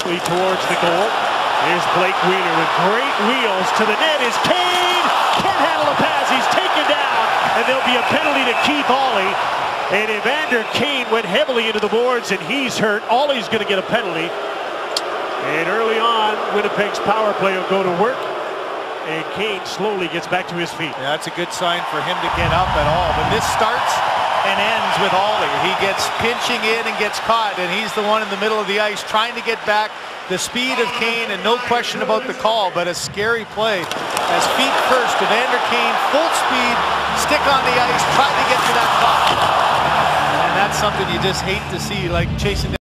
quickly towards the goal. Here's Blake Wheeler with great wheels to the net. Is Kane. Can't handle the pass. He's taken down. And there'll be a penalty to Keith Aulie. And Evander Kane went heavily into the boards, and he's hurt. Aulie's going to get a penalty. And early on, Winnipeg's power play will go to work. And Kane slowly gets back to his feet. Yeah, that's a good sign for him to get up at all. But this starts and ends with Aulie. He gets pinching in and gets caught, and he's the one in the middle of the ice trying to get back. The speed of Kane, and no question about the call, but a scary play. As feet first, Evander Kane, full speed, stick on the ice, trying to get to that puck. And that's something you just hate to see, like chasing down